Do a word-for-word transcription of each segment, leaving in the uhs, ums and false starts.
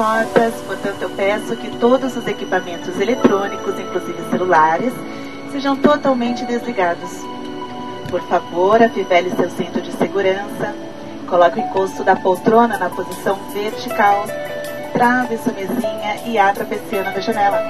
portas, portanto eu peço que todos os equipamentos eletrônicos, inclusive celulares, sejam totalmente desligados. Por favor, afivele seu cinto de segurança, coloque o encosto da poltrona na posição vertical, trave sua mesinha e abra a persiana da janela.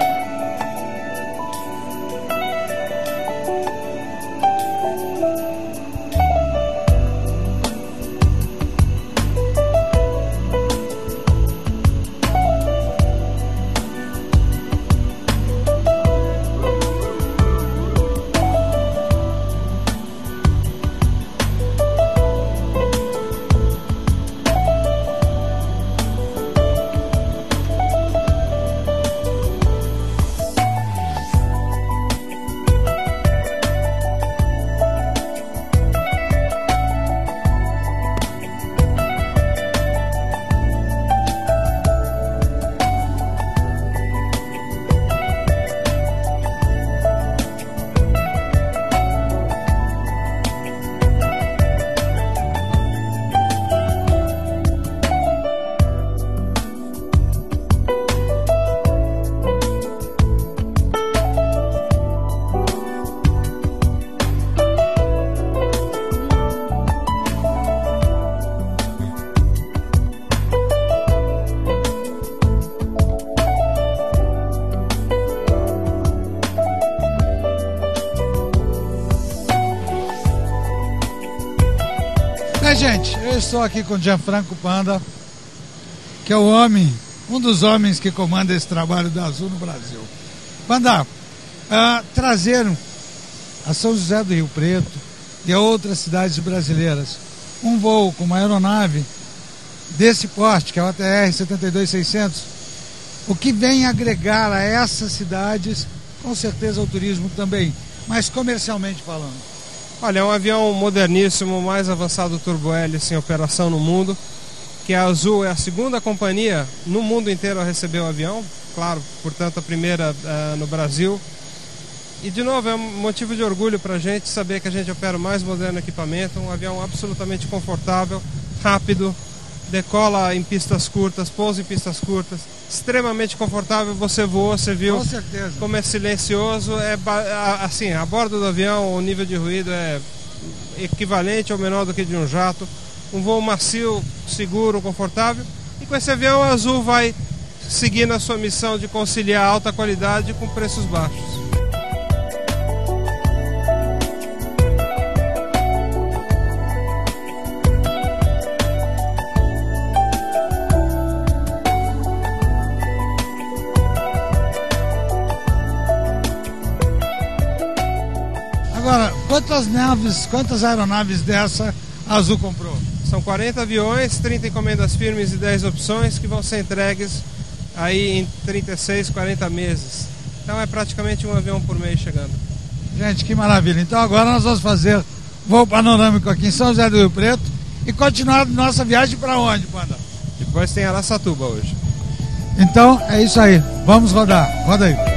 Gente, eu estou aqui com o Gianfranco Panda, que é o homem, um dos homens que comanda esse trabalho da Azul no Brasil. Panda, uh, trazeram a São José do Rio Preto e a outras cidades brasileiras um voo com uma aeronave desse porte, que é o A T R setenta e dois seiscentos, o que vem agregar a essas cidades, com certeza ao turismo também, mas comercialmente falando. Olha, é um avião moderníssimo, mais avançado turbo-hélice em operação no mundo, que a Azul é a segunda companhia no mundo inteiro a receber o avião, claro, portanto a primeira uh, no Brasil. E de novo, é um motivo de orgulho para a gente saber que a gente opera o mais moderno equipamento, um avião absolutamente confortável, rápido, decola em pistas curtas, pousa em pistas curtas, extremamente confortável, você voou, você viu. Com certeza. Como é silencioso, é assim, a bordo do avião o nível de ruído é equivalente ou menor do que de um jato, um voo macio, seguro, confortável, e com esse avião a Azul vai seguindo a sua missão de conciliar alta qualidade com preços baixos. Agora, quantas naves, quantas aeronaves dessa a Azul comprou? São quarenta aviões, trinta encomendas firmes e dez opções que vão ser entregues aí em trinta e seis, quarenta meses. Então é praticamente um avião por mês chegando. Gente, que maravilha. Então agora nós vamos fazer voo panorâmico aqui em São José do Rio Preto e continuar nossa viagem para onde, Panda? Depois tem Araçatuba hoje. Então é isso aí. Vamos rodar. Roda aí.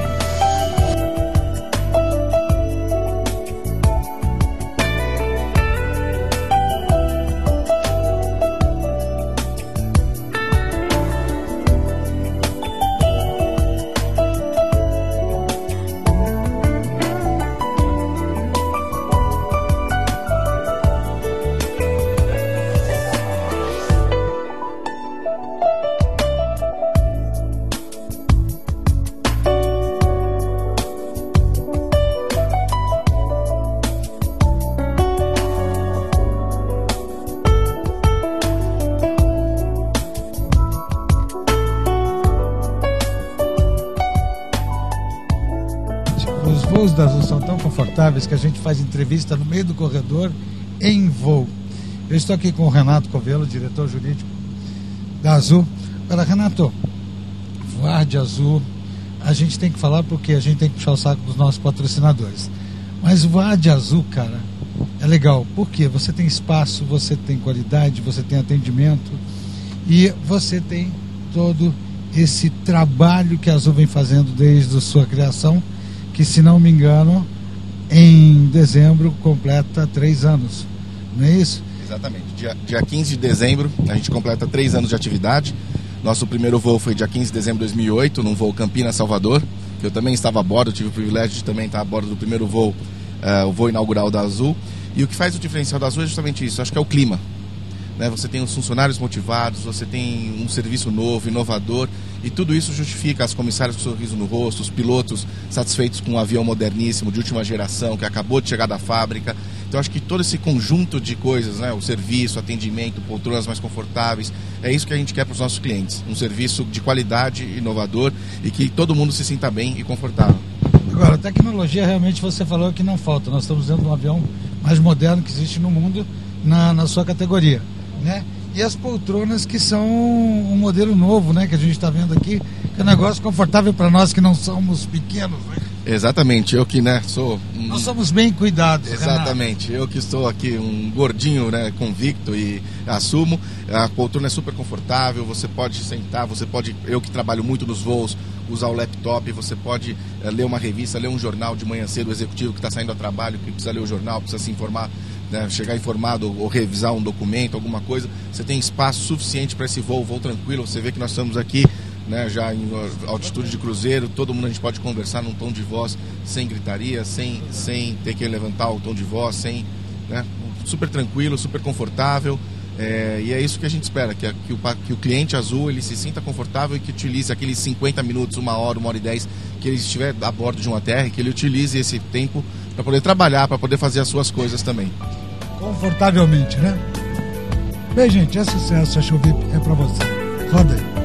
Os voos da Azul são tão confortáveis que a gente faz entrevista no meio do corredor em voo. Eu estou aqui com o Renato Covelo, diretor jurídico da Azul. Agora, Renato, voar de Azul, a gente tem que falar porque a gente tem que puxar o saco dos nossos patrocinadores. Mas voar de Azul, cara, é legal. Por quê? Você tem espaço, você tem qualidade, você tem atendimento e você tem todo esse trabalho que a Azul vem fazendo desde a sua criação, que, se não me engano, em dezembro completa três anos, não é isso? Exatamente. Dia, dia quinze de dezembro a gente completa três anos de atividade. Nosso primeiro voo foi dia quinze de dezembro de dois mil e oito, num voo Campinas-Salvador, que eu também estava a bordo, eu tive o privilégio de também estar a bordo do primeiro voo, uh, o voo inaugural da Azul. E o que faz o diferencial da Azul é justamente isso, acho que é o clima. Né? Você tem os funcionários motivados, você tem um serviço novo, inovador, e tudo isso justifica as comissárias com sorriso no rosto, os pilotos satisfeitos com um avião moderníssimo, de última geração, que acabou de chegar da fábrica. Então acho que todo esse conjunto de coisas, né? O serviço, atendimento, poltronas mais confortáveis, é isso que a gente quer para os nossos clientes. Um serviço de qualidade, inovador e que todo mundo se sinta bem e confortável. Agora, a tecnologia realmente você falou que não falta. Nós estamos dentro de um avião mais moderno que existe no mundo na, na sua categoria, né? E as poltronas que são um modelo novo, né? Que a gente está vendo aqui, que é um negócio confortável para nós que não somos pequenos, né? Exatamente, eu que né, sou... Um... Nós somos bem cuidados, Exatamente, Renato. Eu que estou aqui um gordinho, né, convicto e assumo, a poltrona é super confortável, você pode sentar, você pode, eu que trabalho muito nos voos, usar o laptop, você pode é, ler uma revista, ler um jornal de manhã cedo, o executivo que está saindo a trabalho, que precisa ler o jornal, precisa se informar, né, chegar informado ou, ou revisar um documento, alguma coisa, você tem espaço suficiente para esse voo, voo tranquilo, você vê que nós estamos aqui, né, já em altitude de cruzeiro, todo mundo a gente pode conversar num tom de voz sem gritaria, sem, sem ter que levantar o tom de voz, sem, né, super tranquilo, super confortável, é, e é isso que a gente espera, que, a, que, o, que o cliente Azul ele se sinta confortável e que utilize aqueles cinquenta minutos, uma hora, uma hora e dez que ele estiver a bordo de um A T R, que ele utilize esse tempo para poder trabalhar, para poder fazer as suas coisas também. Confortavelmente, né? Bem, gente, é sucesso, a Show V I P é para você. Roda aí.